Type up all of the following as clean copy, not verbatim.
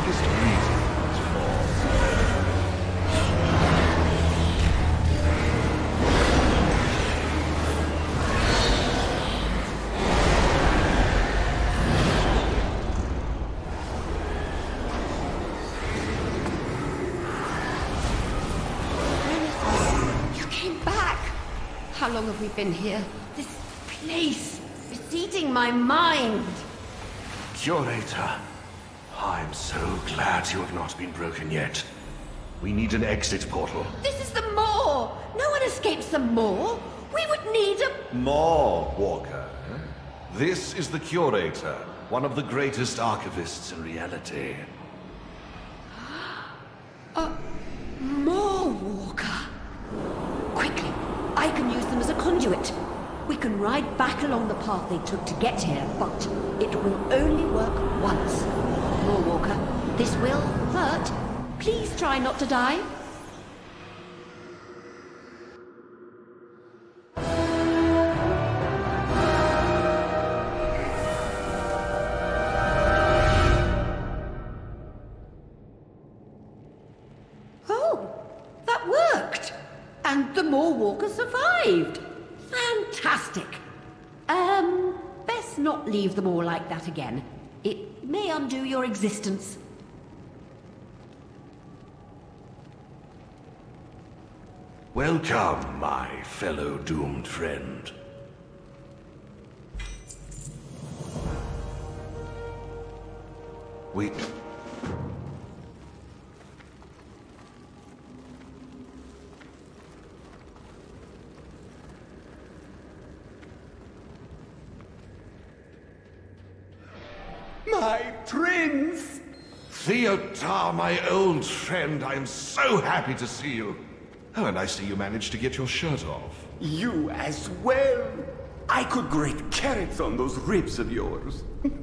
darkest reasons for. You came back! How long have we been here? This place is eating my mind! Curator, I'm so glad you have not been broken yet. We need an exit portal. This is the Maw! No one escapes the Maw! We would need a... More, Walker. This is the Curator, one of the greatest archivists in reality. a Maw Walker? Quickly, I can use them as a conduit. We can ride back along the path they took to get here, but it will only work once. Maw Walker, this will hurt. Please try not to die. Oh, that worked! And the Maw Walker survived! Fantastic! Best not leave them all like that again. It may undo your existence. Welcome, my fellow doomed friend. We... My prince! Theotar, my old friend, I am so happy to see you. Oh, and I see you managed to get your shirt off. You as well! I could grate carrots on those ribs of yours.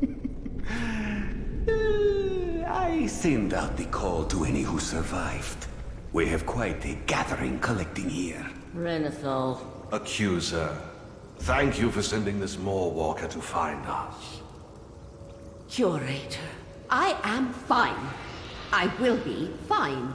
I send out the call to any who survived. We have quite a gathering collecting here. Renathal. Accuser, thank you for sending this Maw Walker to find us. Curator. I am fine. I will be fine.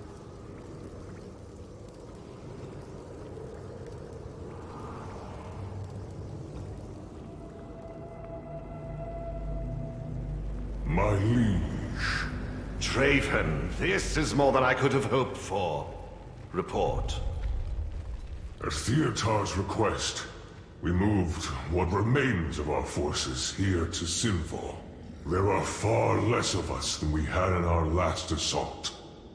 My liege. Draven, this is more than I could have hoped for. Report. At Theotar's request, we moved what remains of our forces here to Sinful. There are far less of us than we had in our last assault.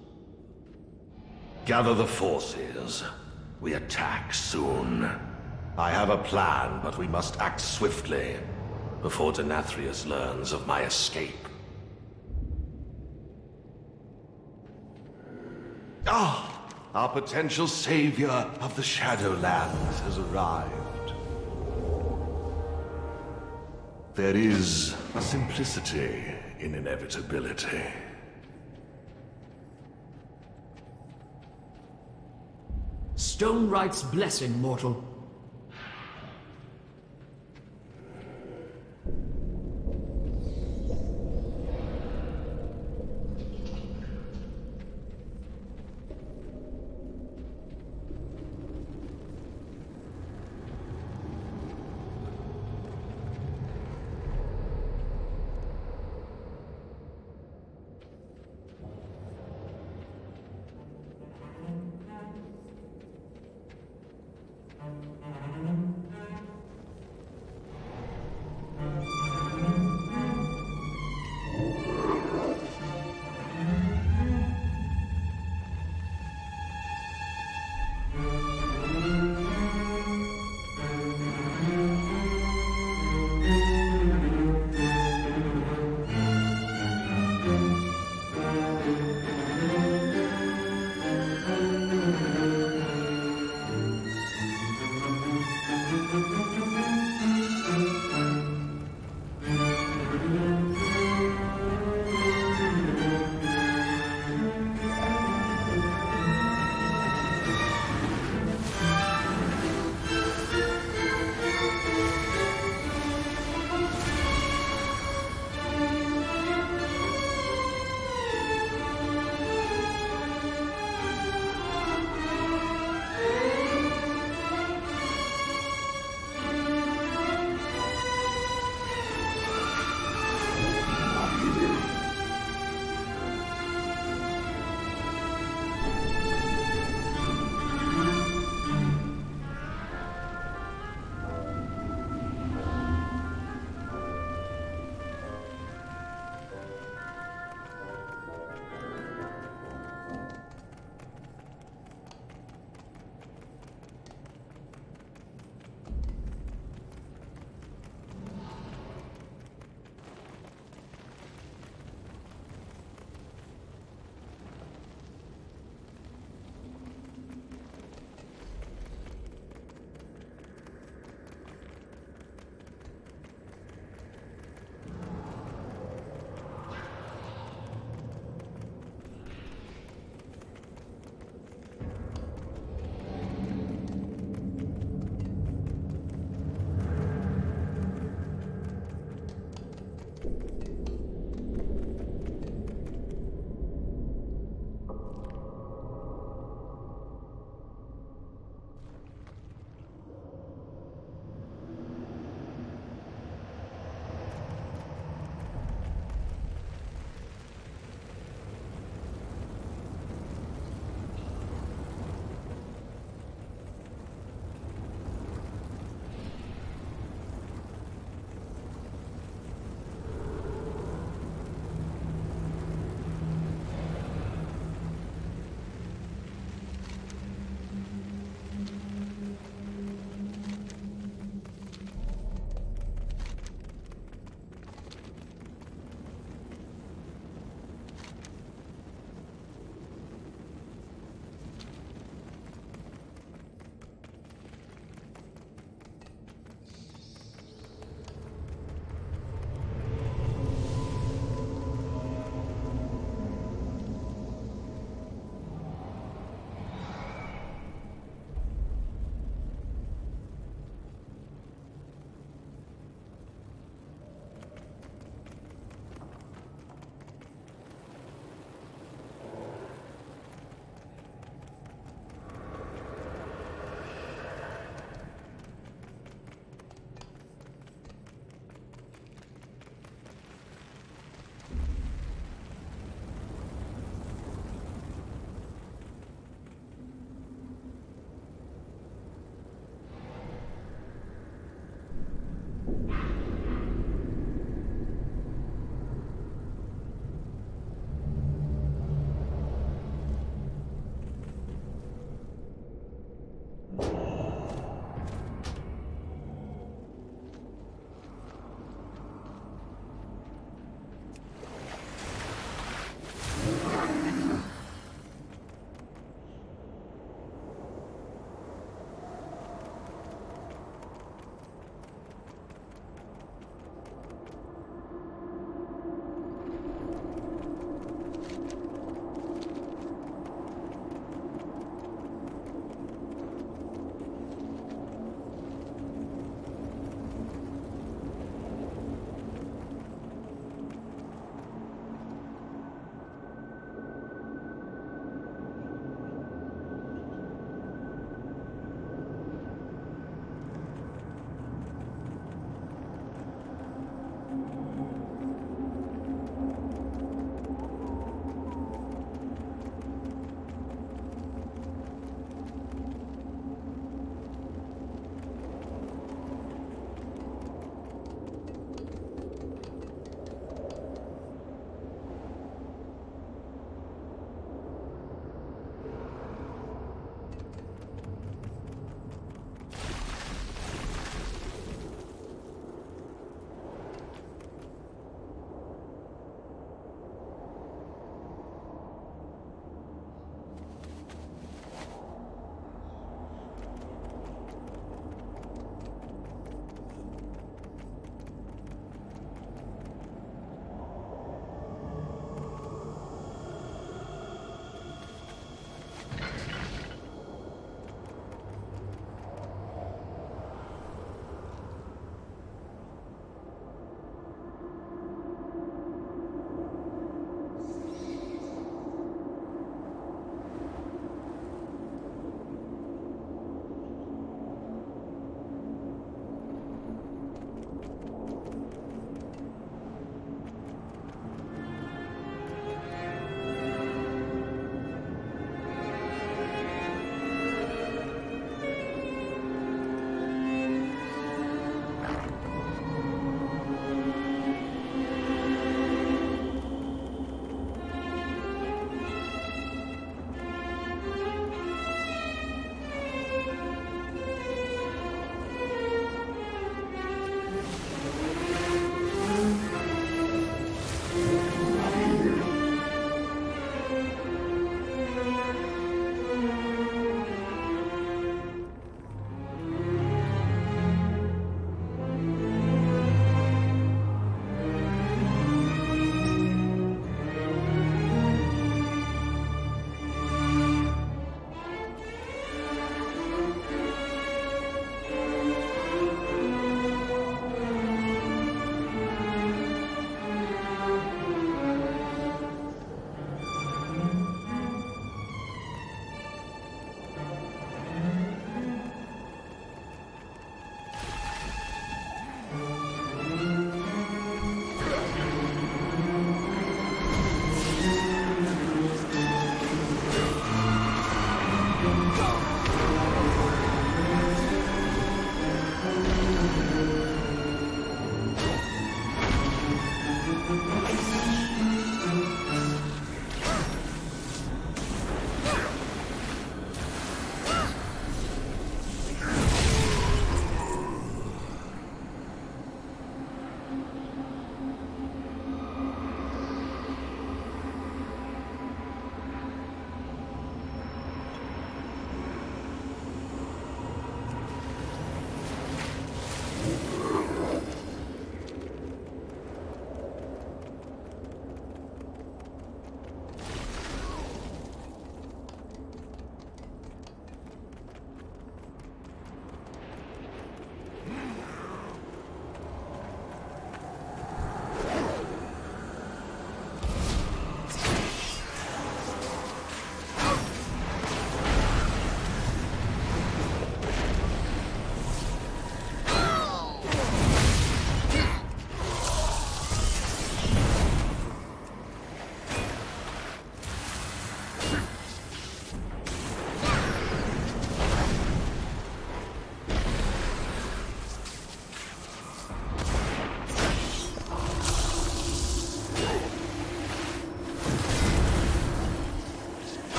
Gather the forces. We attack soon. I have a plan, but we must act swiftly before Denathrius learns of my escape. Ah! Our potential savior of the Shadowlands has arrived. There is a simplicity in inevitability. Stone-Wright's blessing, mortal.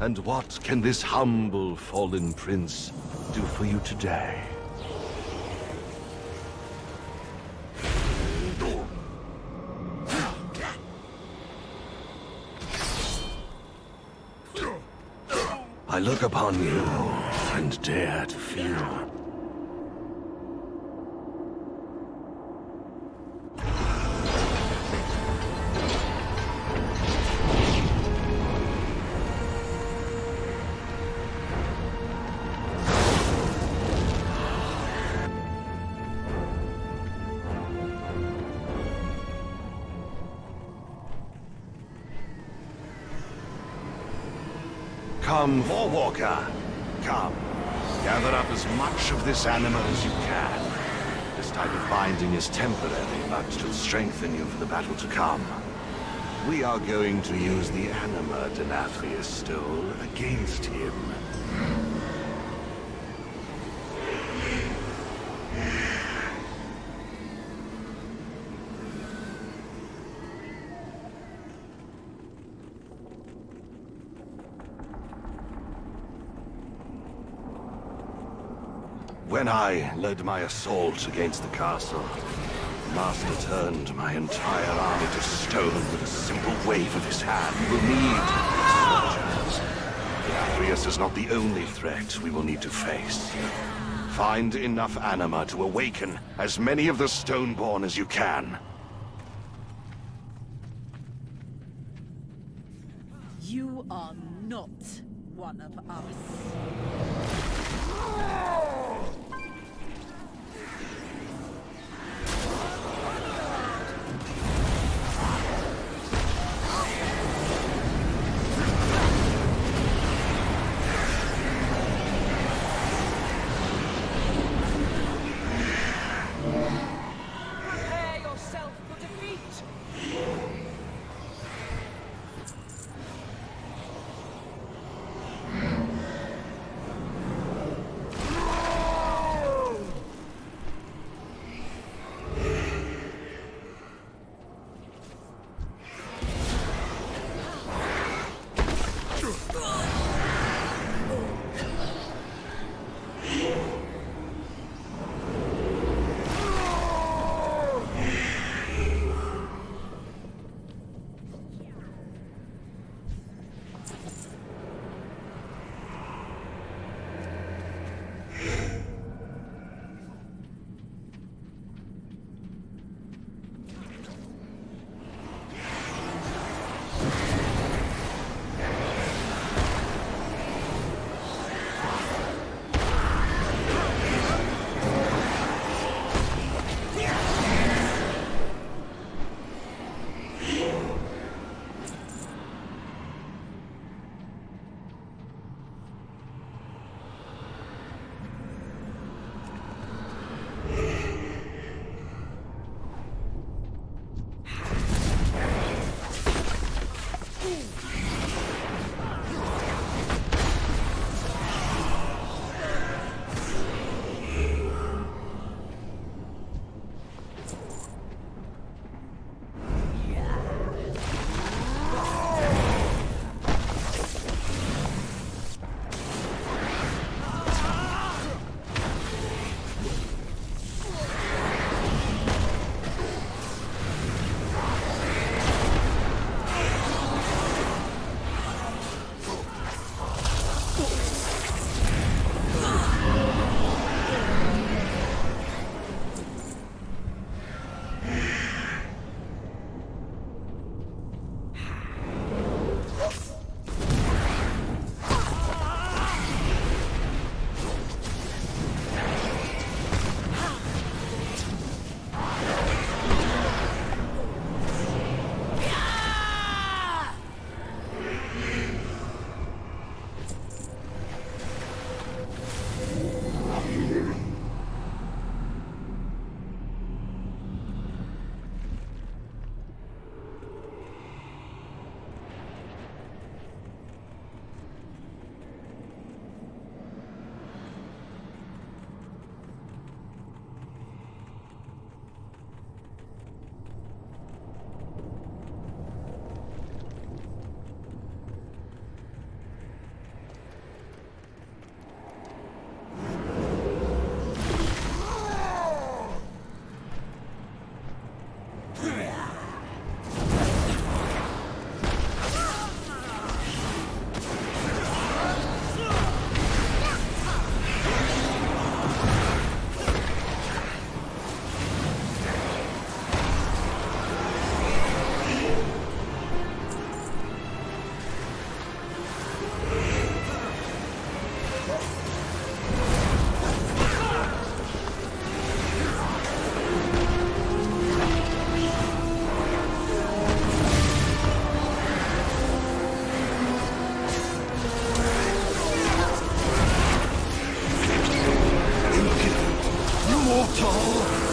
And what can this humble fallen prince do for you today? I look upon you and dare to feel. Come, Warwalker. Come. Gather up as much of this anima as you can. This type of binding is temporary, but should strengthen you for the battle to come. We are going to use the anima Denathrius stole against him. When I led my assault against the castle, the Master turned my entire army to stone with a simple wave of his hand. We will need soldiers. Denathrius is not the only threat we will need to face. Find enough anima to awaken as many of the Stoneborn as you can. You are not one of us. mortal!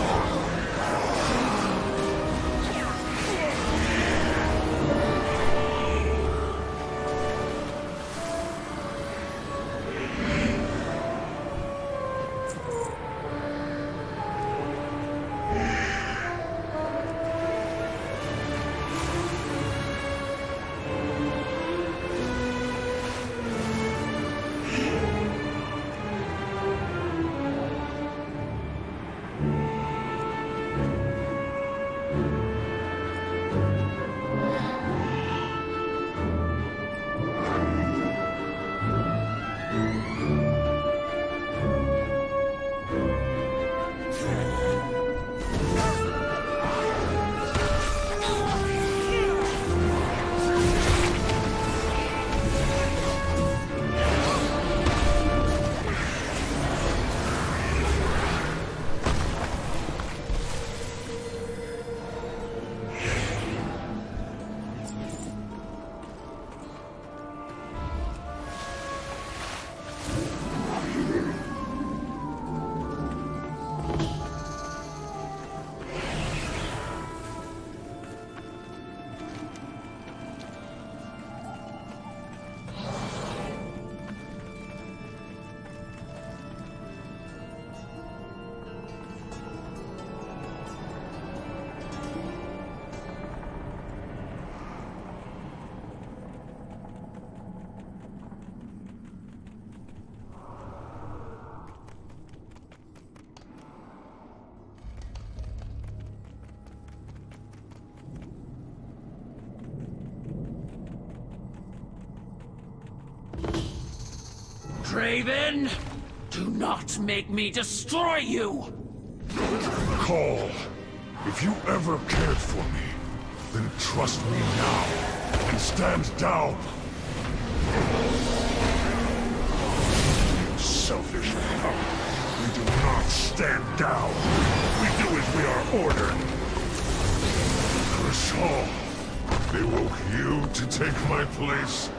Draven, do not make me destroy you! Call, if you ever cared for me, then trust me now, and stand down! Selfish pup. We do not stand down. We do as we are ordered. Curse Hall, they woke you to take my place?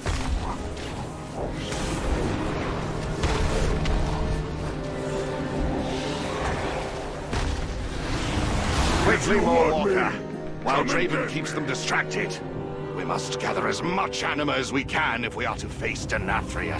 Quickly, Warwalker! While Come and Draven get keeps me. them distracted, we must gather as much anima as we can if we are to face Denathrius.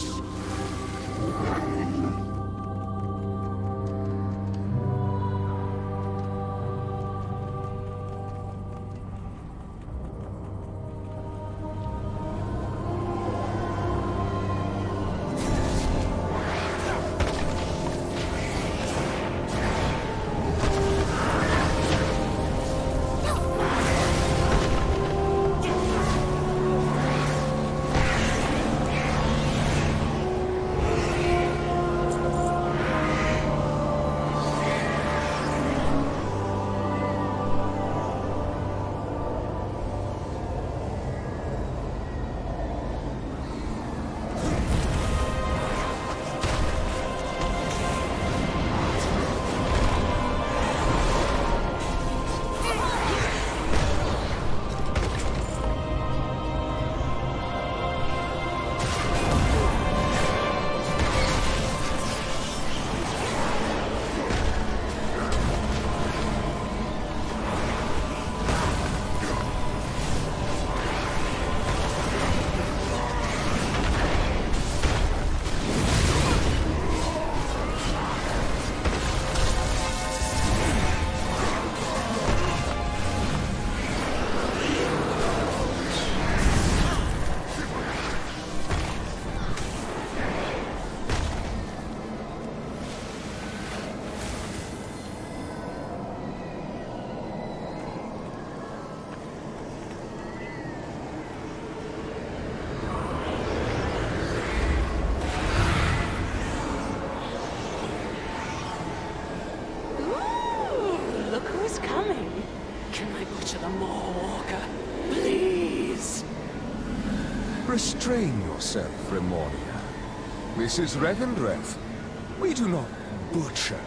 Restrain yourself, Remoria. This is Revendreth. We do not butcher.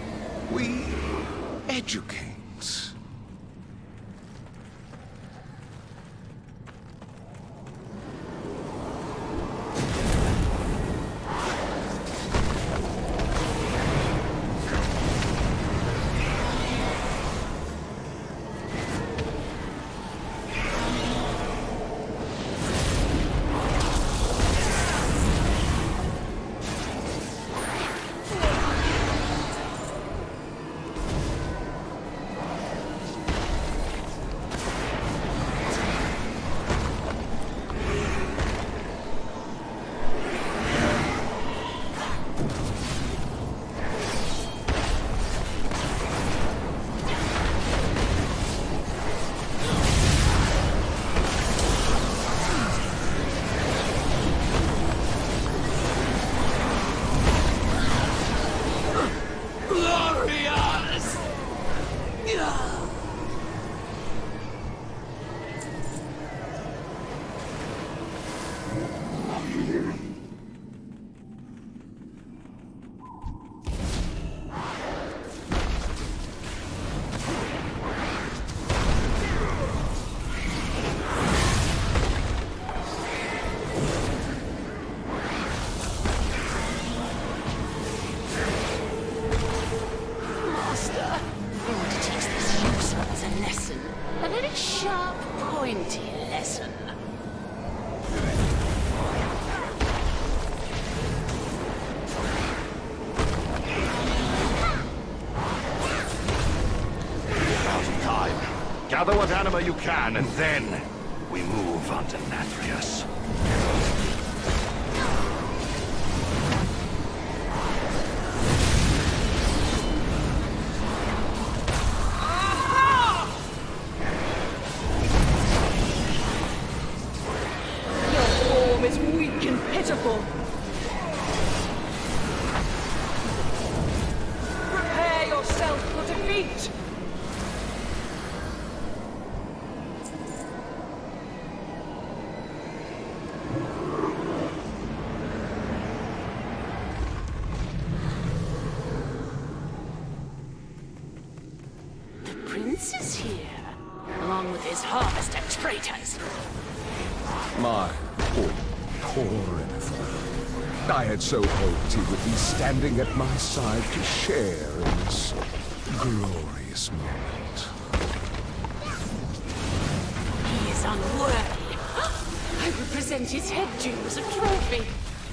We educate. Gather what anima you can, and then we move on to Nathrius. Is weak and pitiful. Prepare yourself for defeat. The prince is here, along with his harvest of traitors. My poor Renethor. I had so hoped he would be standing at my side to share in this glorious moment. He is unworthy. I would present his head to you as a trophy.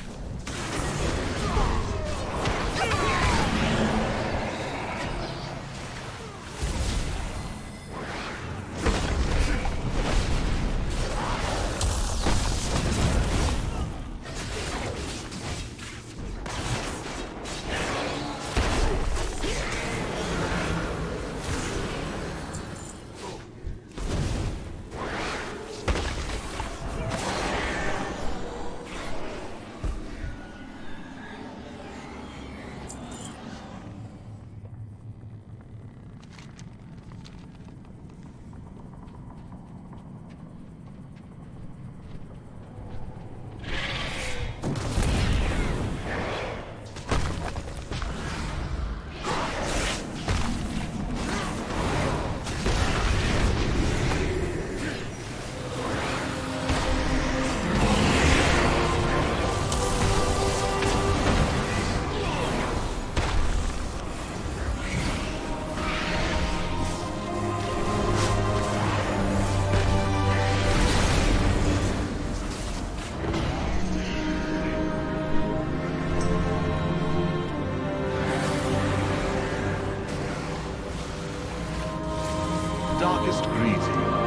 Darkest greetings,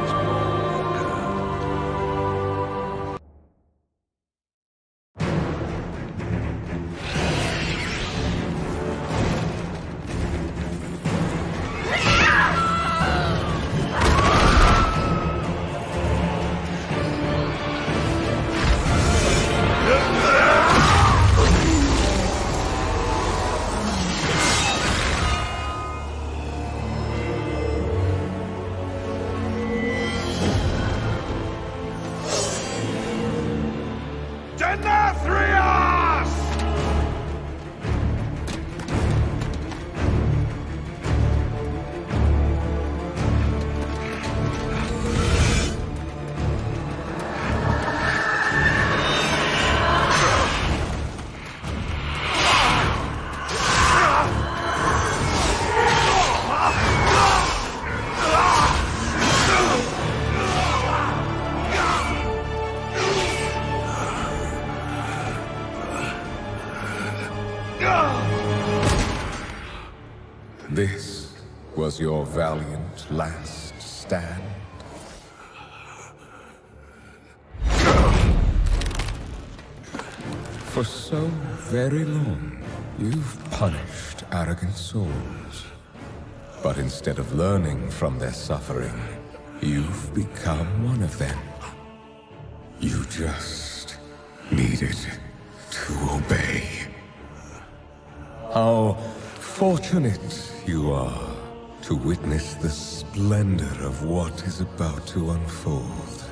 Denathrius! This was your valiant last stand? For so very long, you've punished arrogant souls. But instead of learning from their suffering, you've become one of them. You just needed to obey. How fortunate you are to witness the splendor of what is about to unfold.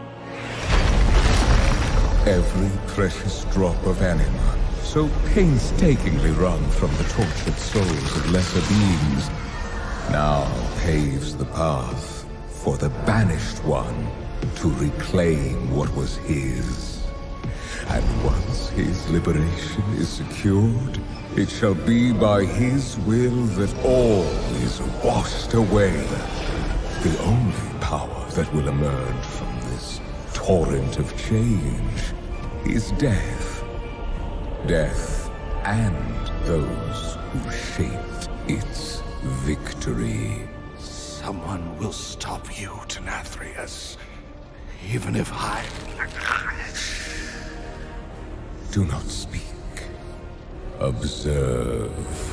Every precious drop of anima, so painstakingly wrung from the tortured souls of lesser beings, now paves the path for the banished one to reclaim what was his. And once his liberation is secured, it shall be by his will that all is washed away. The only power that will emerge from this torrent of change is death. Death and those who shaped its victory. Someone will stop you, Denathrius. Even if I... Do not speak. Observe.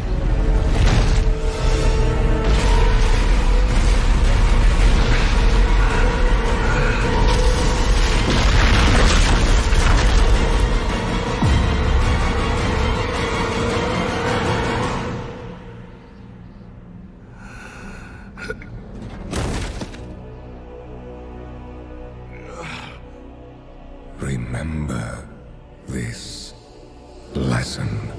Remember this lesson.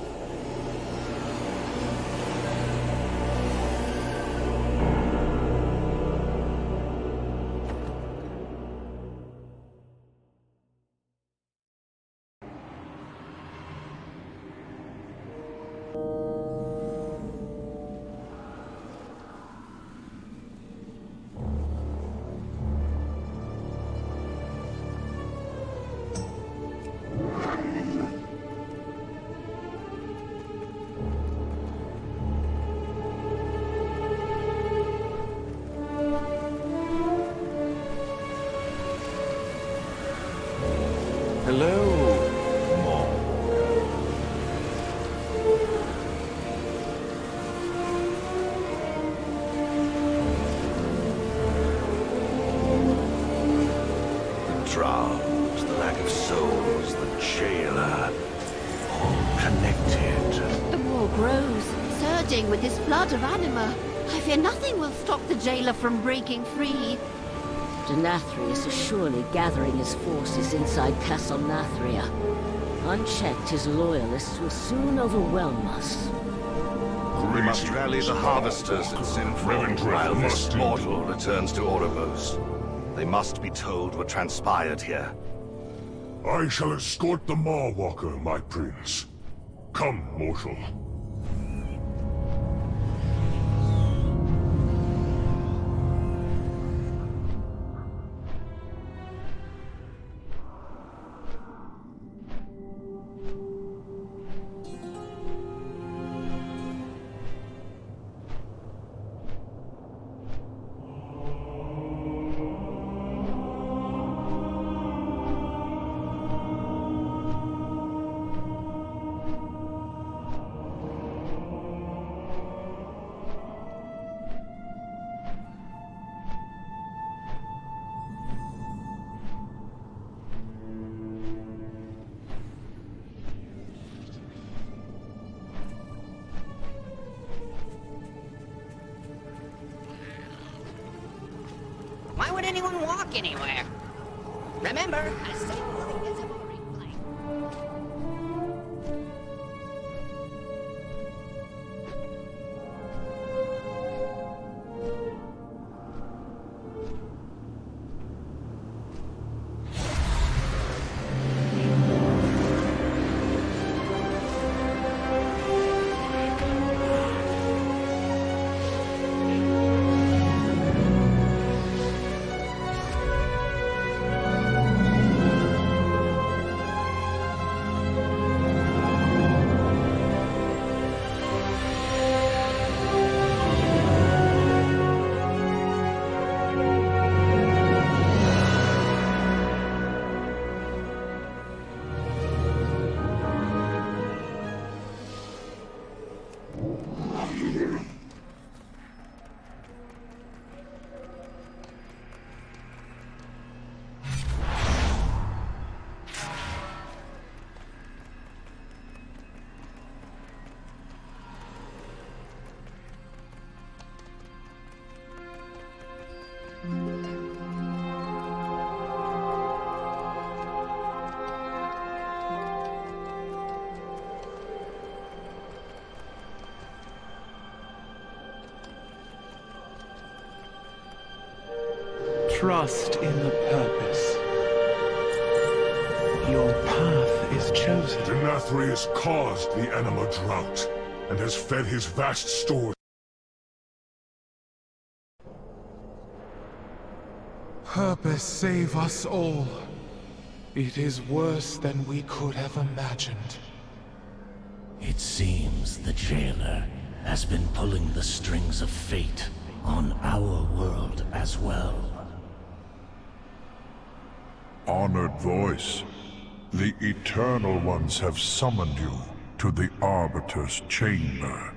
Hello, Maw. The drought, the lack of souls, the jailer, all connected. The war grows, surging with this flood of anima. I fear nothing will stop the jailer from breaking free. Denathrius is surely gathering his forces inside Castle Nathria. Unchecked, his loyalists will soon overwhelm us. We must rally the harvesters at Sinful while this mortal returns to Oribos. They must be told what transpired here. I shall escort the Mawwalker, my prince. Come, mortal. Why would anyone walk anywhere? Remember, a safe living is a boring place. Trust in the purpose. Your path is chosen. Denathrius caused the anima drought, and has fed his vast stores. Purpose save us all. It is worse than we could have imagined. It seems the jailer has been pulling the strings of fate on our world as well. Honored voice, the Eternal Ones have summoned you to the Arbiter's chamber.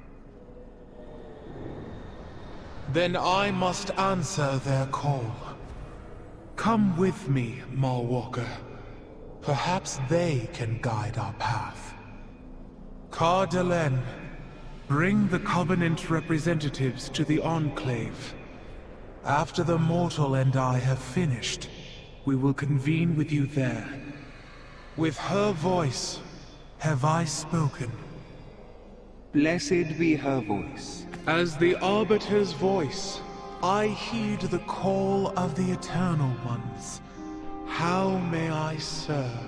Then I must answer their call. Come with me, Maw-Walker. Perhaps they can guide our path. Car-Delen, bring the Covenant representatives to the Enclave. After the Mortal and I have finished, we will convene with you there. With her voice, have I spoken. Blessed be her voice. As the Arbiter's voice, I heed the call of the Eternal Ones. How may I serve?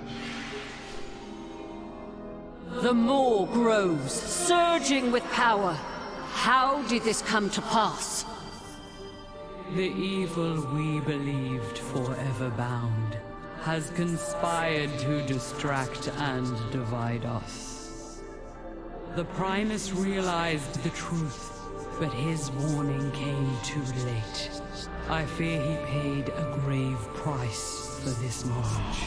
The Maw grows, surging with power. How did this come to pass? The evil we believed forever bound has conspired to distract and divide us. The Primus realized the truth, but his warning came too late. I fear he paid a grave price for this knowledge.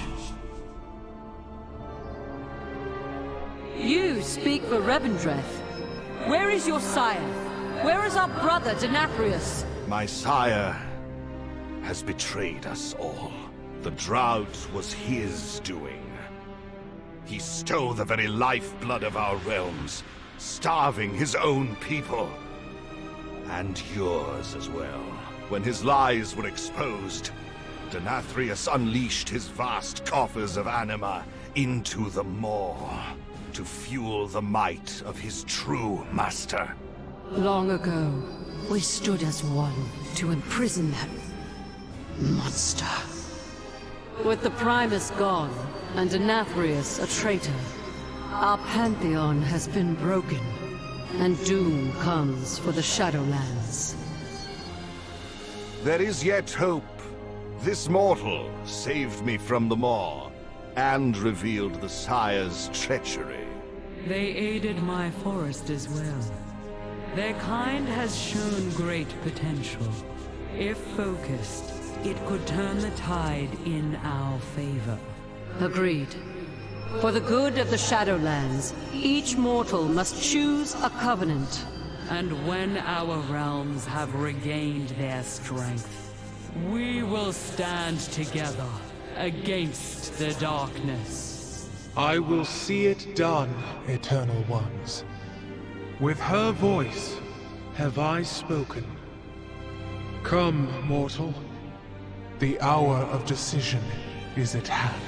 You speak for Revendreth. Where is your sire? Where is our brother, Denathrius? My sire has betrayed us all. The drought was his doing. He stole the very lifeblood of our realms, starving his own people. And yours as well. When his lies were exposed, Denathrius unleashed his vast coffers of anima into the Maw to fuel the might of his true master. Long ago, we stood as one to imprison that monster. With the Primus gone, and Denathrius a traitor, our pantheon has been broken, and doom comes for the Shadowlands. There is yet hope. This mortal saved me from the Maw, and revealed the Sire's treachery. They aided my forest as well. Their kind has shown great potential. If focused, it could turn the tide in our favor. Agreed. For the good of the Shadowlands, each mortal must choose a covenant. And when our realms have regained their strength, we will stand together against the darkness. I will see it done, Eternal Ones. With her voice have I spoken. Come, mortal. The hour of decision is at hand.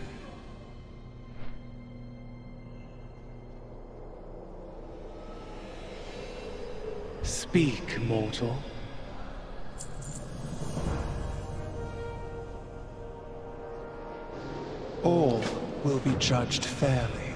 Speak, mortal. All will be judged fairly.